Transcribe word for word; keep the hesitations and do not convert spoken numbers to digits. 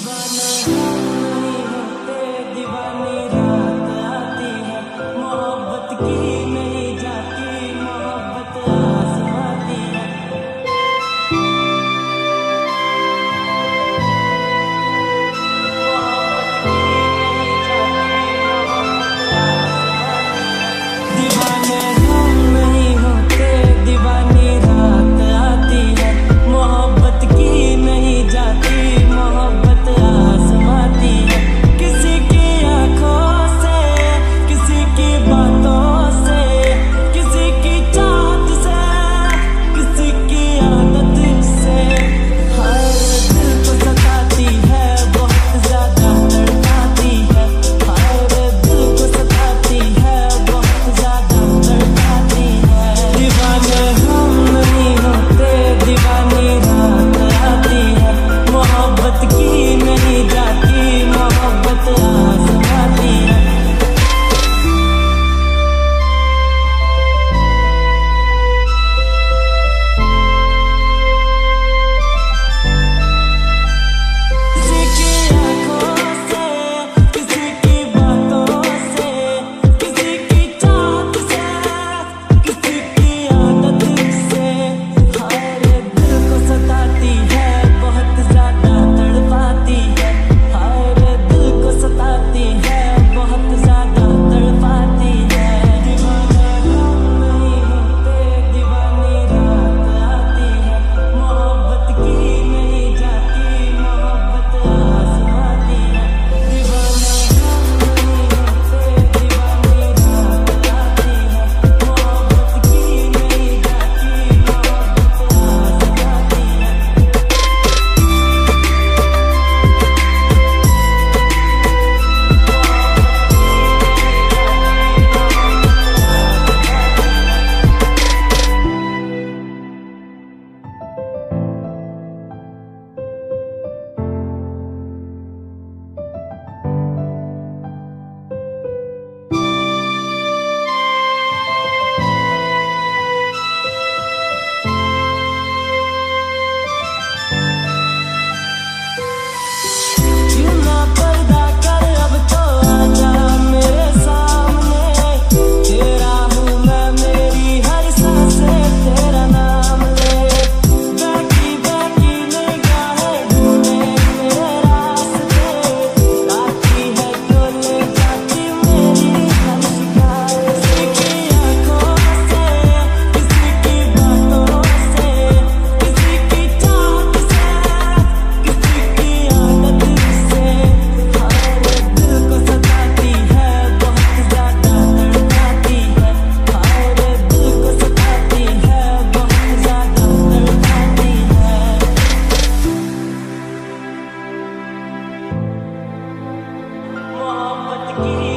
दीवाने हम नहीं होते, दीवानी रात आती है, मोहब्बत की नहीं जाती, मोहब्बत आजमाती है। दीवाने हम नहीं होते, दीवानी रात आती है, मोहब्बत की नहीं जाती, मोहब्बत आजमाती है। किसी की आंखों से, किसी की बातों से, किसी की चाहत से, किसी की आदत से, हर दिल को सताती है, बहुत ज्यादा तड़पाती है, हर दिल को सताती है, बहुत ज्यादा तड़पाती है। दीवाने हम नहीं होते, दीवानी रात आती है, मोहब्बत की नहीं जाती, मोहब्बत आजमाती है। किसी की आंखों से, किसी की बातों से, किसी की चाहत से, किसी की आदत से, हर दिल को सताती है, बहुत ज्यादा तड़पाती है, हर दिल को सताती है, बहुत ज्यादा तड़पाती है। दीवाने हम नहीं होते, दीवानी रात आती है, मोहब्बत की नहीं जाती, मोहब्बत आजमाती है। दीवाने हम नहीं होते, दीवानी रात आती है, मोहब्बत की नहीं जाती, मोहब्बत आजमाती है। क्यों ना पर्दा कर, अब तो आजा मेरे सामने, तेरा हूँ मैं, मेरी हर सांसें तेरा नाम ले। बैठी बैठी निगाहें ढूंढे मेरे रास्ते, आती है तो ले जाती मेरी हर शिकायत। किसी की आंखों से, किसी की बातों से, किसी की चाहत से, किसी की आदत से, हर दिल को सताती है, बहुत ज्यादा तड़पाती है, हर दिल को सताती है, बहुत ज्यादा तड़पाती है। मोहब्बत की